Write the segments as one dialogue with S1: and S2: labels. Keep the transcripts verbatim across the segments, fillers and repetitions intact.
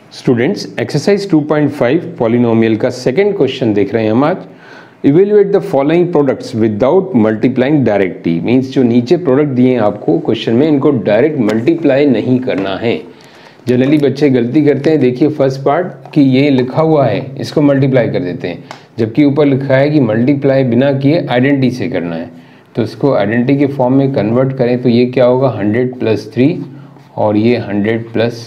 S1: Students, exercise two point five polynomial का second question देख रहे हैं हम आज। Evaluate the following products without multiplying directly. Means जो नीचे प्रोडक्ट दिए हैं आपको क्वेश्चन में, इनको डायरेक्ट मल्टीप्लाई नहीं करना है। जनरली बच्चे गलती करते हैं। देखिए फर्स्ट पार्ट कि ये लिखा हुआ है, इसको मल्टीप्लाई कर देते हैं, जबकि ऊपर लिखा है कि मल्टीप्लाई बिना किए आइडेंटिटी से करना है। तो इसको आइडेंटिटी के फॉर्म में कन्वर्ट करें तो ये क्या होगा, हंड्रेड प्लस थ्री और ये हंड्रेड प्लस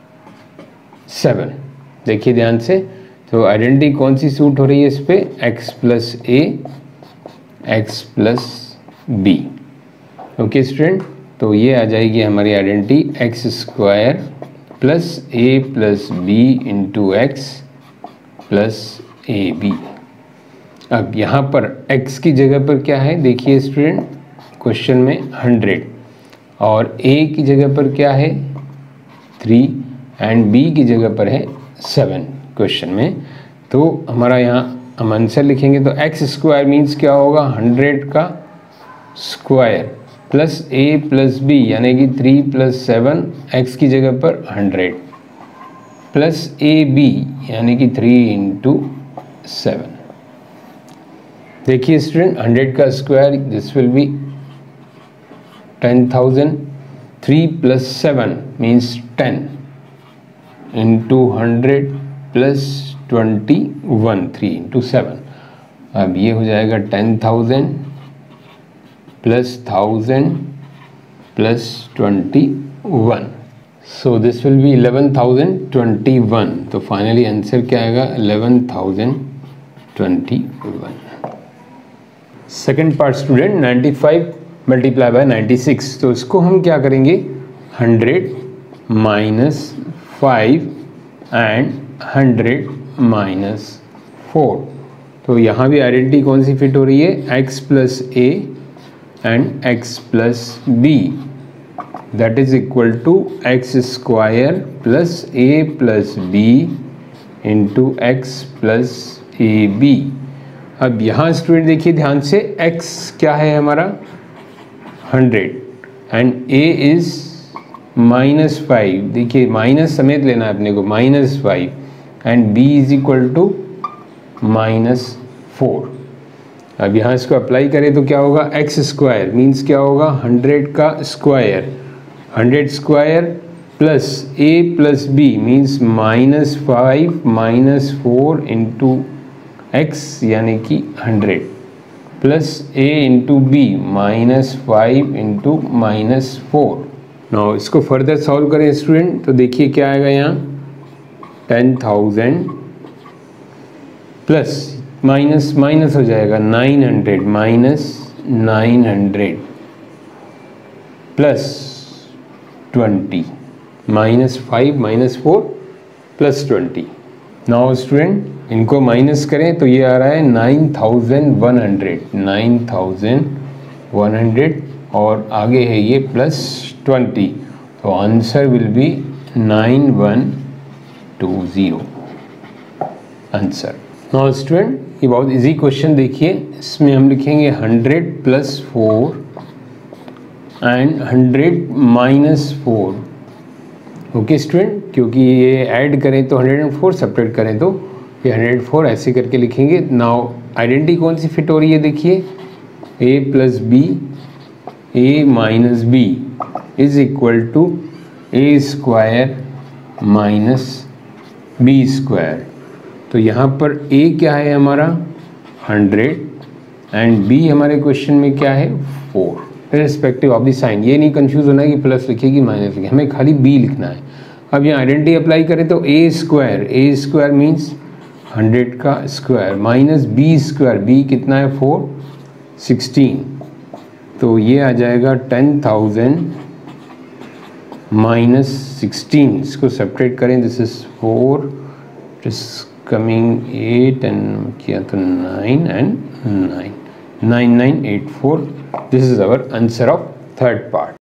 S1: सेवन। देखिए ध्यान से, तो आइडेंटिटी कौन सी सूट हो रही है इस पे, x plus a x plus b. Okay student, तो ये आ जाएगी हमारी identity x square plus a plus b into x plus a b. अब यहाँ पर x की जगह पर क्या है, देखिए स्टूडेंट क्वेश्चन में हंड्रेड, और a की जगह पर क्या है थ्री, एंड b की जगह पर है सेवन क्वेश्चन में। तो हमारा यहाँ हम आंसर लिखेंगे तो एक्स स्क्वायर मीन्स क्या होगा, हंड्रेड का square plus a plus b यानी कि थ्री प्लस सेवन, एक्स की जगह पर हंड्रेड प्लस ए बी यानी कि थ्री इंटू सेवन। देखिए स्टूडेंट, हंड्रेड का square this will be ten thousand, three plus seven means ten into hundred plus twenty one, three into seven. अब ये हो जाएगा ten thousand plus thousand plus twenty one, so this will be eleven thousand twenty one. तो finally answer क्या आएगा, eleven thousand twenty one. Second part student, ninety five multiply by ninety six. तो इसको हम क्या करेंगे, hundred minus five and hundred minus four. तो यहाँ भी आइडेंटिटी कौन सी फिट हो रही है, x plus a and x plus b, that is equal to x square plus a plus b into x plus a b. अब यहाँ student देखिए ध्यान से, x क्या है हमारा hundred and a is minus five. देखिए माइनस समेत लेना है अपने को, minus five, and b is equal to minus four. अब यहाँ इसको अप्लाई करें तो क्या होगा, एक्स स्क्वायर मीन्स क्या होगा, हंड्रेड का square, hundred square plus a plus b means minus five minus four into x यानी कि hundred plus a into b minus five into minus four. Now इसको फर्दर सॉल्व करें student, तो देखिए क्या आएगा यहाँ, ten thousand plus minus minus हो जाएगा nine hundred minus nine hundred plus twenty minus five minus four plus twenty. Now student इनको माइनस करें तो ये आ रहा है nine thousand one hundred, nine thousand one hundred, और आगे है ये प्लस ट्वेंटी, तो answer will be nine one two zero answer. Now student ये बहुत इजी क्वेश्चन देखिए, इसमें हम लिखेंगे hundred plus four and hundred minus four. Okay student, क्योंकि ये ऐड करें तो हंड्रेड एंड फोर, सेपरेट करें तो ये हंड्रेड फोर, ऐसे करके लिखेंगे। नाउ आइडेंटिटी कौन सी फिट हो रही है, देखिए a plus b, a minus b is equal to a square minus b square. तो यहाँ पर a क्या है हमारा हंड्रेड एंड b हमारे क्वेश्चन में क्या है four, respective of the sign. ये नहीं कंफ्यूज होना है कि प्लस लिखिए कि माइनस लिखिए, हमें खाली b लिखना है। अब यहाँ आइडेंटिटी अप्लाई करें तो a square, a square means hundred का square minus b square, b कितना है फोर, सिक्सटीन, तो ये आ जाएगा टेन थाउजेंड माइनस सिक्सटीन। इसको सेपरेट करें, this is four, is coming eight and किया तो nine and nine, nine nine eight four. This is our answer of third part.